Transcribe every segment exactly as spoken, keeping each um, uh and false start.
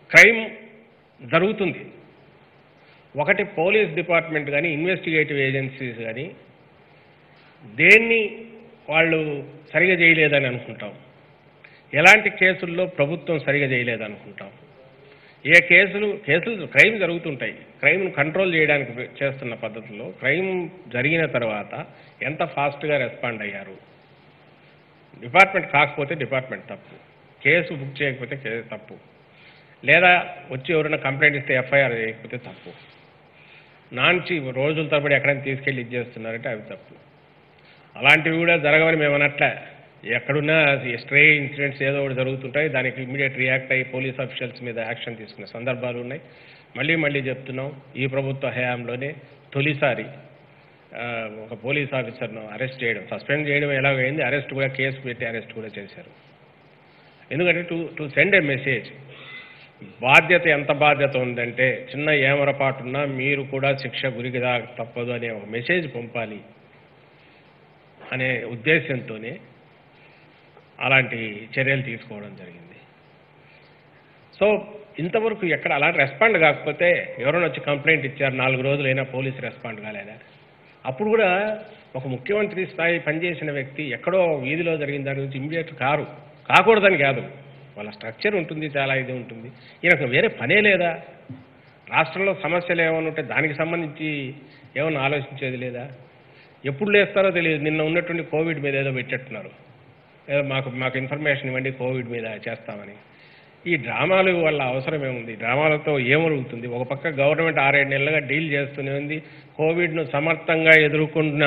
Crime జరుగుతుంది. ఒకటి police department కానీ ఇన్వెస్టిగేటివ్ ఏజెన్సీస్ కానీ దేన్ని వాళ్ళు సరిగా చేయలేదని అనుకుంటాం. ఎలాంటి కేసుల్లో ప్రభుత్వం సరిగా చేయలేదనుకుంటాం. ఏ కేసులు కేసులు క్రైమ్ జరుగుతుంటాయి. క్రైమ్ను కంట్రోల్ చేయడానికి చేస్తున్న పద్ధతుల్లో క్రైమ్ జరిగిన తర్వాత ఎంత ఫాస్ట్గా రెస్పాండ్ అయ్యారు. డిపార్ట్మెంట్ కాకపోతే డిపార్ట్మెంట్ తప్పు, కేసు బుక్ చేయకపోతే కేసు తప్పు, లేదా వచ్చి ఎవరైనా కంప్లైంట్ ఇస్తే ఎఫ్ఐఆర్ చేయకపోతే తప్పు, నాన్చి రోజుల తరబడి ఎక్కడైనా తీసుకెళ్ళి ఇది చేస్తున్నారంటే అవి తప్పు. అలాంటివి కూడా జరగవని మేము అనట్లే. ఎక్కడున్నా స్ట్రే ఇన్సిడెంట్స్ ఏదో ఒకటి జరుగుతుంటాయి. దానికి ఇమ్మీడియట్ రియాక్ట్ అయ్యి పోలీస్ అఫీషియల్స్ మీద యాక్షన్ తీసుకునే సందర్భాలు ఉన్నాయి. మళ్ళీ మళ్ళీ చెప్తున్నాం, ఈ ప్రభుత్వ హయాంలోనే తొలిసారి ఒక పోలీస్ ఆఫీసర్ను అరెస్ట్ చేయడం, సస్పెండ్ చేయడం ఎలాగైంది, అరెస్ట్ కూడా కేసు పెట్టి అరెస్ట్ కూడా చేశారు. ఎందుకంటే to to send a message, బాధ్యత ఎంత బాధ్యత ఉందంటే చిన్న ఏమరపాటున్నా మీరు కూడా శిక్ష గురికిదా తప్పదు అనే ఒక మెసేజ్ పంపాలి అనే ఉద్దేశంతోనే అలాంటి చర్యలు తీసుకోవడం జరిగింది. సో ఇంతవరకు ఎక్కడ అలాంటి రెస్పాండ్ కాకపోతే ఎవరైనా వచ్చి కంప్లైంట్ ఇచ్చారు, నాలుగు రోజులైనా పోలీసు రెస్పాండ్ కాలేదా? అప్పుడు కూడా ఒక ముఖ్యమంత్రి స్థాయి పనిచేసిన వ్యక్తి ఎక్కడో వీధిలో జరిగిన దాని గురించి ఇమ్మీడియట్ కారు కాకూడదని కాదు, వాళ్ళ స్ట్రక్చర్ ఉంటుంది, చాలా ఇది ఉంటుంది. ఈయనకు వేరే పనే లేదా? రాష్ట్రంలో సమస్యలు ఏమైనా ఉంటే దానికి సంబంధించి ఏమన్నా ఆలోచించేది లేదా? ఎప్పుడు లేస్తారో తెలియదు. నిన్న ఉన్నటువంటి కోవిడ్ మీద ఏదో పెట్టేట్టున్నారు, ఏదో మాకు మాకు ఇన్ఫర్మేషన్ ఇవ్వండి కోవిడ్ మీద చేస్తామని. ఈ డ్రామాలు వల్ల అవసరం ఏముంది? డ్రామాలతో ఏమరుగుతుంది? ఒక పక్క గవర్నమెంట్ ఆరేడు నెలలుగా డీల్ చేస్తూనే ఉంది. కోవిడ్ను సమర్థంగా ఎదుర్కొంటున్న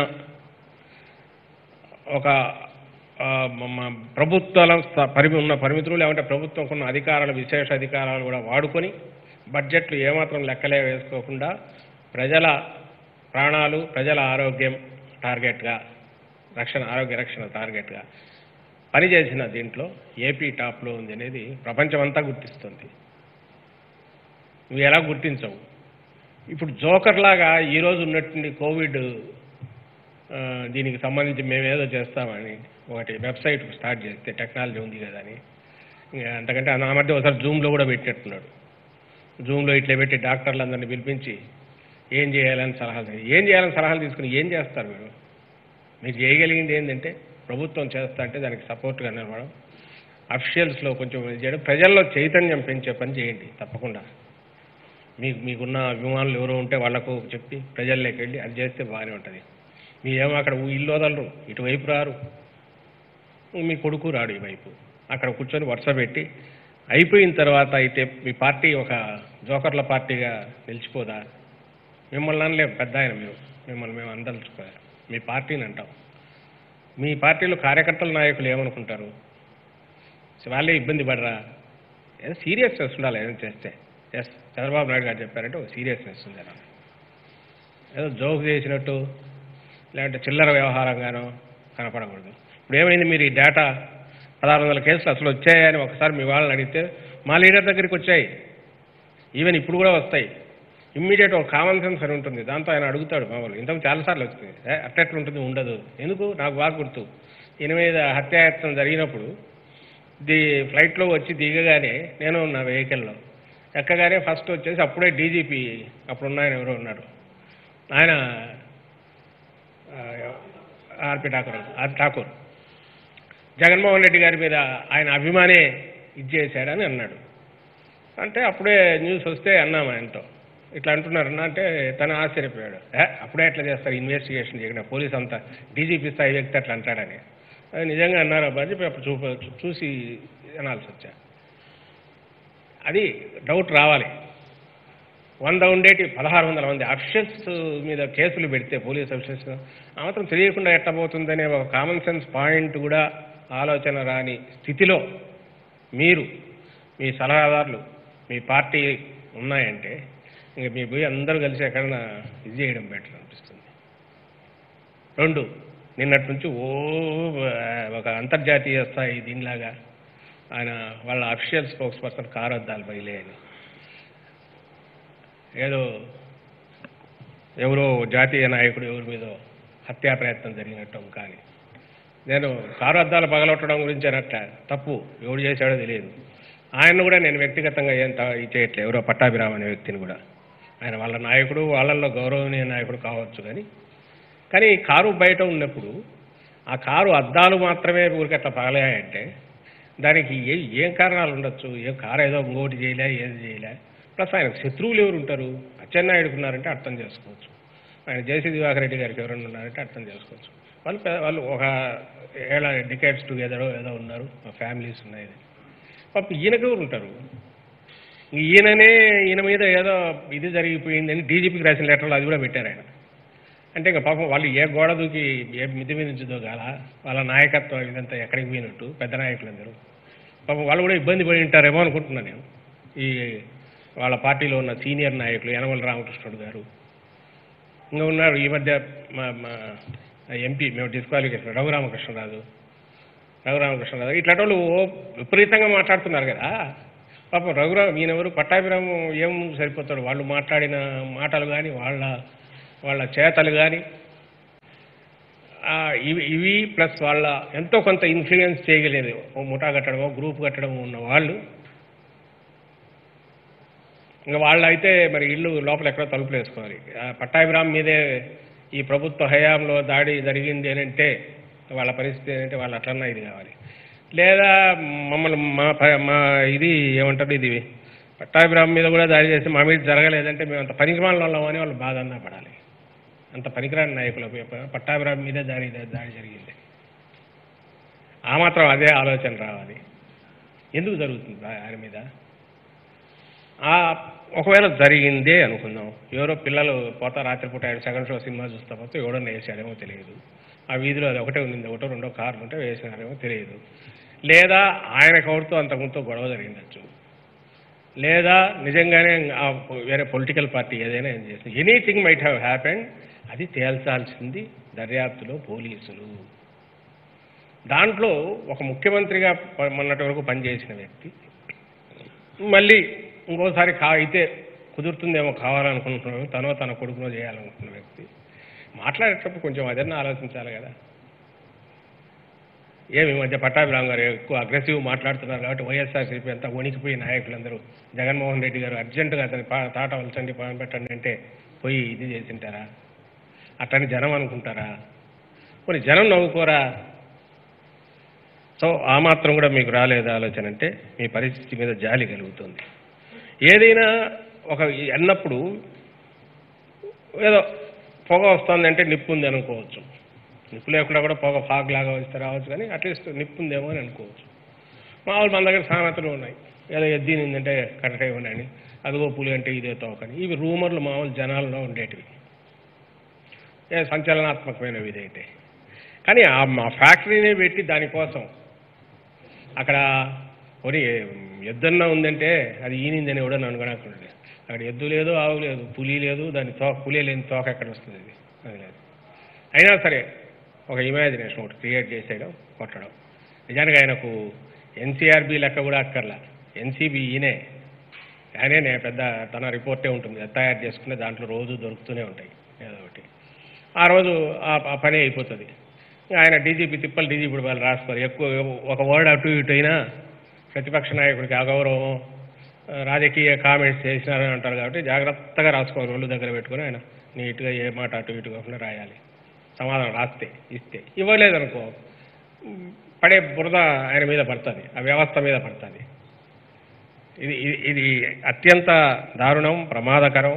ఒక ప్రభుత్వాల పరిమి ఉన్న పరిమితులు లేకుంటే ప్రభుత్వం ఉన్న అధికారాలు, విశేష అధికారాలు కూడా వాడుకొని బడ్జెట్లు ఏమాత్రం లెక్కలే వేసుకోకుండా ప్రజల ప్రాణాలు, ప్రజల ఆరోగ్యం టార్గెట్గా, రక్షణ ఆరోగ్య రక్షణ టార్గెట్గా పనిచేసిన దీంట్లో ఏపీ టాప్లో ఉంది అనేది ప్రపంచమంతా గుర్తిస్తుంది. నువ్వు ఎలా గుర్తించవు? ఇప్పుడు జోకర్లాగా ఈరోజు ఉన్నటువంటి కోవిడ్ దీనికి సంబంధించి మేమేదో చేస్తామని ఒకటి వెబ్సైట్ స్టార్ట్ చేస్తే టెక్నాలజీ ఉంది కదా అని, ఇంకా అంతకంటే ఆ మధ్య ఒకసారి జూమ్లో కూడా పెట్టేట్టున్నాడు. జూమ్లో ఇట్లా పెట్టి డాక్టర్లందరినీ పిలిపించి ఏం చేయాలని సలహాలు ఏం చేయాలని సలహాలు తీసుకుని ఏం చేస్తారు మీరు? మీరు చేయగలిగింది ఏంటంటే ప్రభుత్వం చేస్తా అంటే దానికి సపోర్ట్గా నిలవడం, అఫీషియల్స్లో కొంచెం చేయడం, ప్రజల్లో చైతన్యం పెంచే పని చేయండి. తప్పకుండా మీకు మీకున్న అభిమానులు ఎవరో ఉంటే వాళ్లకు చెప్పి ప్రజల్లోకి వెళ్ళి అది చేస్తే బాగానే ఉంటుంది. మీరేమో అక్కడ ఇల్లు వదలరు, ఇటువైపు రారు, మీ కొడుకు రాడు ఈ వైపు, అక్కడ కూర్చొని వరుస పెట్టి అయిపోయిన తర్వాత అయితే మీ పార్టీ ఒక జోకర్ల పార్టీగా నిలిచిపోదా? మిమ్మల్ని అనలేము, పెద్ద ఆయన మీరు, మిమ్మల్ని మేము అందలుచుకోవాలి, మీ పార్టీని అంటాం. మీ పార్టీలో కార్యకర్తల నాయకులు ఏమనుకుంటారు? వాళ్ళే ఇబ్బంది పడరా? ఏదో సీరియస్నెస్ ఉండాలి ఏదైనా చేస్తే. ఎస్, చంద్రబాబు నాయుడు గారు చెప్పారంటే ఒక సీరియస్నెస్ ఉంది. ఏదో జోక్ చేసినట్టు లేదంటే చిల్లర వ్యవహారంగానో కనపడకూడదు. ఇప్పుడు ఏమైంది? మీరు ఈ డేటా పదహారు వందల కేసులు అసలు వచ్చాయని ఒకసారి మీ వాళ్ళని అడిగితే మా లీడర్ దగ్గరికి వచ్చాయి, ఈవెన్ ఇప్పుడు కూడా వస్తాయి. ఇమ్మీడియట్ ఒక కామన్ సెన్స్ అని ఉంటుంది, దాంతో ఆయన అడుగుతాడు మామూలు. ఇంతకు చాలాసార్లు వస్తుంది, అట్టెట్లు ఉంటుంది ఉండదు. ఎందుకు? నాకు బాగా గుర్తు, ఈయన మీద హత్యాయత్నం జరిగినప్పుడు ది ఫ్లైట్లో వచ్చి దిగగానే నేను నా వెహికల్లో ఎక్కగానే ఫస్ట్ వచ్చేసి అప్పుడే డీజీపీ అప్పుడున్న ఆయన ఎవరో ఉన్నాడు, ఆయన ఆర్పి ఠాకూర్ ఆర్ ఠాకూర్ జగన్మోహన్ రెడ్డి గారి మీద ఆయన అభిమానే ఇది చేశాడని అన్నాడు. అంటే అప్పుడే న్యూస్ వస్తే అన్నాము ఆయనతో, ఇట్లా అంటున్నారన్నా అంటే తను ఆశ్చర్యపోయాడు. అప్పుడే ఎట్లా చేస్తారు ఇన్వెస్టిగేషన్ చేయకుండా, పోలీస్ అంతా డీజీపీ స్థాయి వ్యక్తి అట్లా అంటాడని. అది నిజంగా అన్నారు అబ్బా అని చెప్పి అప్పుడు చూ చూసి అనాల్సి వచ్చా. అది డౌట్ రావాలి. వంద ఉండేటి పదహారు వందల మంది అఫీషియల్స్ మీద కేసులు పెడితే పోలీస్ అఫీషియల్స్ ఆ మాత్రం తెలియకుండా ఎట్టబోతుందనే ఒక కామన్ సెన్స్ పాయింట్ కూడా ఆలోచన రాని స్థితిలో మీరు, మీ సలహాదారులు, మీ పార్టీ ఉన్నాయంటే ఇంక మీ పోయి అందరూ కలిసి ఎక్కడన్నా ఇది చేయడం బెటర్ అనిపిస్తుంది. రెండు, నిన్నటి నుంచి ఓ ఒక అంతర్జాతీయ స్థాయి దీనిలాగా ఆయన వాళ్ళ అఫీషియల్ స్పోక్స్ పర్సన్ కారు అద్దాలు బయలే అని ఏదో ఎవరో జాతీయ నాయకుడు ఎవరి మీద హత్యా ప్రయత్నం జరిగినట్టు. కానీ నేను కారు అద్దాలు పగలొట్టడం గురించి అనట్ట, తప్పు ఎవడు చేశాడో తెలియదు. ఆయన కూడా నేను వ్యక్తిగతంగా ఏం చేయట్లేదు, ఎవరో పట్టాభిరామ్ అనే వ్యక్తిని కూడా. ఆయన వాళ్ళ నాయకుడు, వాళ్ళల్లో గౌరవనీయ నాయకుడు కావచ్చు. కానీ కానీ కారు బయట ఉన్నప్పుడు ఆ కారు అద్దాలు మాత్రమే ఊరికి అట్లా పగలాయంటే దానికి ఏ ఏం కారణాలు ఉండొచ్చు? ఏం కారు ఏదో ఇంకోటి చేయలే, ఏది చేయలే. ప్లస్ ఆయన శత్రువులు ఎవరు ఉంటారు? అచ్చెన్నాయుడుకు ఉన్నారంటే అర్థం చేసుకోవచ్చు, ఆయన జేసీ దివాకర్ రెడ్డి గారికి ఎవరైనా ఉన్నారంటే అర్థం చేసుకోవచ్చు. వాళ్ళు వాళ్ళు ఒక ఏళ్ళ డికేట్స్ టుగెదర్ ఏదో ఉన్నారు, ఫ్యామిలీస్ ఉన్నాయి. పాపం ఈయనకు ఎవరు ఉంటారు? ఈయననే ఈయన మీద ఏదో ఇది జరిగిపోయిందని డీజీపీకి రాసిన లెటర్లు అది కూడా పెట్టారు ఆయన. అంటే ఇంకా పాపం వాళ్ళు ఏ గోడ దూకి ఏ మిది మీద నుంచి దూకాల, వాళ్ళ నాయకత్వం ఇదంతా ఎక్కడికి పోయినట్టు పెద్ద నాయకులందరూ పాపం వాళ్ళు కూడా ఇబ్బంది పడి ఉంటారేమో అనుకుంటున్నాను నేను. ఈ వాళ్ళ పార్టీలో ఉన్న సీనియర్ నాయకులు యనమల రామకృష్ణుడు గారు ఇంకా ఉన్నారు. ఈ మధ్య మా మా ఎంపీ మేము డిస్క్వాలిఫికేషన్ రఘురామకృష్ణరాజు రఘురామకృష్ణరాజు ఇట్లాంటి వాళ్ళు విపరీతంగా మాట్లాడుతున్నారు కదా. పాపం రఘురామ్ ఈయనెవరు పట్టాభిరామ్ ఏం సరిపోతాడు? వాళ్ళు మాట్లాడిన మాటలు కానీ వాళ్ళ వాళ్ళ చేతలు కానీ ఇవి ఇవి ప్లస్ వాళ్ళ ఎంతో కొంత ఇన్ఫ్లుయెన్స్ చేయగలేదు ఓ ముఠా కట్టడమో గ్రూప్ కట్టడమో ఉన్న వాళ్ళు. ఇంకా వాళ్ళు అయితే మరి ఇల్లు లోపల ఎక్కడో తలుపులు వేసుకోవాలి. పట్టాభిరామ్ మీదే ఈ ప్రభుత్వ హయాంలో దాడి జరిగింది అని అంటే వాళ్ళ పరిస్థితి ఏంటంటే వాళ్ళు అట్లన్నా ఇది కావాలి. లేదా మమ్మల్ని మా మా ఇది ఏమంటారు, ఇది పట్టాభిరామ్ మీద కూడా దాడి చేసి మా మీద జరగలేదంటే మేము అంత పనికిమాలిన వాళ్ళం అని వాళ్ళు బాధ అన్నా పడాలి. అంత పనికిరాని నాయకులు పట్టాభిరామ్ మీదే దాడి దాడి జరిగింది, ఆ మాత్రం అదే ఆలోచన రావాలి. ఎందుకు జరుగుతుంది ఆయన మీద? ఒకవేళ జరిగిందే అనుకుందాం, ఎవరో పిల్లలు పోతా రాత్రిపూట ఆయన సెకండ్ షో సినిమా చూస్తా పోతే ఎవడన్నా వేసాడేమో తెలియదు, ఆ వీధిలో అది ఒకటే ఉంది, ఒకటో రెండో కార్లు ఉంటే వేసినారేమో తెలియదు. లేదా ఆయన కౌరుతో అంతకుముందు గొడవ జరిగిందచ్చు, లేదా నిజంగానే వేరే పొలిటికల్ పార్టీ ఏదైనా ఏం చేస్తుంది. Anything might have happened. అది తేల్చాల్సింది దర్యాప్తులో పోలీసులు. దాంట్లో ఒక ముఖ్యమంత్రిగా మొన్నటి వరకు పనిచేసిన వ్యక్తి మళ్ళీ ఇంకోసారి కా అయితే కుదురుతుందేమో కావాలనుకుంటున్నాడు, తనో తన కొడుకునో చేయాలనుకుంటున్న వ్యక్తి మాట్లాడేటప్పుడు కొంచెం అదన్నా ఆలోచించాలి కదా. ఏమి మధ్య పట్టాభిరామ్ గారు ఎక్కువ అగ్రెసివ్ మాట్లాడుతున్నారు కాబట్టి వైఎస్ఆర్సీపీ అంతా వణికిపోయి నాయకులందరూ జగన్మోహన్ రెడ్డి గారు అర్జెంటుగా అతని తాట వలచండి పని పెట్టండి అంటే పోయి ఇది చేసింటారా? అట్లని జనం అనుకుంటారా? కొన్ని జనం నవ్వుకోరా? సో ఆ మాత్రం కూడా మీకు రాలేదు ఆలోచన అంటే మీ పరిస్థితి మీద జాలి కలుగుతుంది. ఏదైనా ఒక అన్నప్పుడు ఏదో పొగ వస్తుంది అంటే నిప్పు ఉంది అనుకోవచ్చు, నిప్పు లేకుండా కూడా పొగ ఫాగ్ లాగా వస్తే రావచ్చు, కానీ అట్లీస్ట్ నిప్పు ఉందేమో అని అనుకోవచ్చు. మామూలు మన దగ్గర సామెతలు ఉన్నాయి, ఏదో ఎద్దినిందంటే కరెక్ట్గా ఇవ్వండి, అదిగో పులి అంటే ఇదే తోకని. ఇవి రూమర్లు మామూలు జనాల్లో ఉండేటివి, ఏ సంచలనాత్మకమైనవి ఇదైతే. కానీ ఆ మా ఫ్యాక్టరీనే పెట్టి దానికోసం అక్కడ కొన్ని ఎద్దన్నా ఉందంటే అది ఈనిందని ఎవడన్నా అనుకోనక్కర్లేదు. అక్కడ ఎద్దు లేదు, ఆవు లేదు, పులి లేదు, దాని తోక పులి లేని తోక ఎక్కడ వస్తుంది? అది అది లేదు. అయినా సరే ఒక ఇమాజినేషన్ ఒకటి క్రియేట్ చేసేయడం, కొట్టడం. నిజానికి ఆయనకు ఎన్సీఆర్బీ లెక్క కూడా అక్కర్లా, ఎన్సీబీ ఈయనే. ఆయనే నేను పెద్ద తన రిపోర్టే ఉంటుంది, తయారు చేసుకునే దాంట్లో రోజు దొరుకుతూనే ఉంటాయి ఏదో ఒకటి. ఆ రోజు ఆ పని అయిపోతుంది. ఆయన డీజీపీ తిప్పలు డీజీపీ వాళ్ళు రాసుకోరు. ఎక్కువ ఒక వర్డ్ అటు ఇటు అయినా ప్రతిపక్ష నాయకుడికి అగౌరవం, రాజకీయ కామెంట్స్ చేసినారని అంటారు కాబట్టి జాగ్రత్తగా రాసుకోవాలి, ఒళ్ళు దగ్గర పెట్టుకుని ఆయన నీట్గా ఏ మాట అటు ఇటు కాకుండా రాయాలి. సమాధానం రాస్తే ఇస్తే, ఇవ్వలేదనుకో పడే బురద ఆయన మీద పడుతుంది, ఆ వ్యవస్థ మీద పడుతుంది. ఇది ఇది అత్యంత దారుణం, ప్రమాదకరం.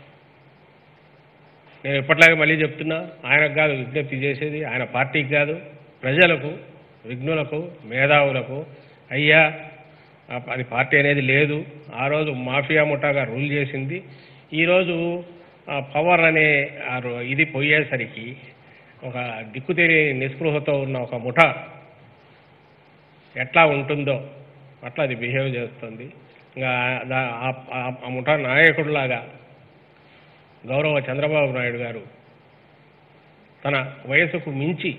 నేను ఎప్పటిలాగే మళ్ళీ చెప్తున్నా, ఆయనకు కాదు విజ్ఞప్తి చేసేది, ఆయన పార్టీకి కాదు, ప్రజలకు, విఘ్నులకు, మేధావులకు. అయ్యా అది పార్టీ అనేది లేదు, ఆ రోజు మాఫియా ముఠాగా రూల్ చేసింది. ఈరోజు పవర్ అనే ఇది పోయేసరికి ఒక దిక్కుతేరి నిస్పృహతో ఉన్న ఒక ముఠా ఎట్లా ఉంటుందో అట్లా అది బిహేవ్ చేస్తుంది. ఇంకా ఆ ముఠా నాయకుడిలాగా గౌరవ చంద్రబాబు నాయుడు గారు తన వయసుకు మించి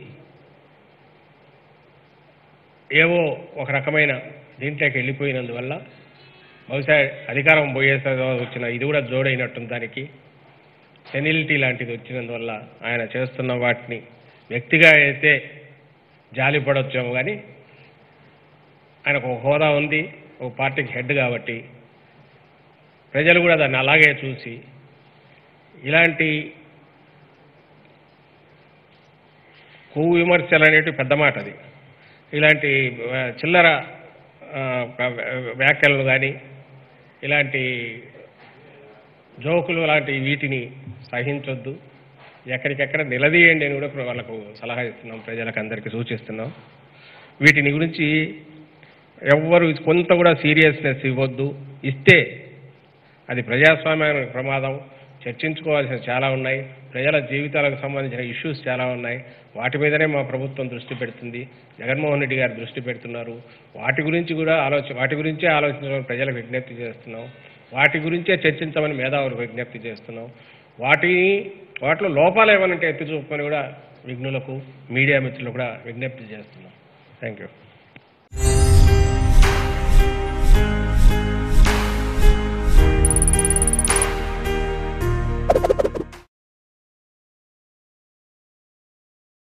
ఏవో ఒక రకమైన దీంట్లోకి వెళ్ళిపోయినందువల్ల బహుశా అధికారం పోయేసరి వచ్చిన ఇది కూడా జోడైనట్టుంది, దానికి సెనిలిటీ లాంటిది వచ్చినందువల్ల ఆయన చేస్తున్న వాటిని వ్యక్తిగా అయితే జాలిపడొచ్చాము. కానీ ఆయనకు ఒక హోదా ఉంది, ఓ పార్టీకి హెడ్ కాబట్టి ప్రజలు కూడా దాన్ని అలాగే చూసి ఇలాంటి కొవ్వు విమర్శలు అనేటివి పెద్ద మాట. అది ఇలాంటి చిల్లర వ్యాఖ్యలను కానీ ఇలాంటి జోకులు లాంటి వీటిని సహించొద్దు, ఎక్కడికెక్కడ నిలదీయండి అని కూడా వాళ్ళకు సలహా ఇస్తున్నాం, ప్రజలకు అందరికీ సూచిస్తున్నాం. వీటిని గురించి ఎవ్వరు కొంత కూడా సీరియస్నెస్ ఇవ్వద్దు. ఇస్తే అది ప్రజాస్వామ్యానికి ప్రమాదం. చర్చించుకోవాల్సిన చాలా ఉన్నాయి, ప్రజల జీవితాలకు సంబంధించిన ఇష్యూస్ చాలా ఉన్నాయి. వాటి మీదనే మా ప్రభుత్వం దృష్టి పెడుతుంది, జగన్మోహన్ రెడ్డి గారు దృష్టి పెడుతున్నారు. వాటి గురించి కూడా ఆలోచన వాటి గురించే ఆలోచించమని ప్రజలకు విజ్ఞప్తి చేస్తున్నాం. వాటి గురించే చర్చించమని మేధావులకు విజ్ఞప్తి చేస్తున్నాం. వాటిని వాటిలో లోపాలు ఏమనంటే ఎత్తి చూపమని కూడా విఘ్నులకు మీడియా మిత్రులకు కూడా విజ్ఞప్తి చేస్తున్నాం. Thank you.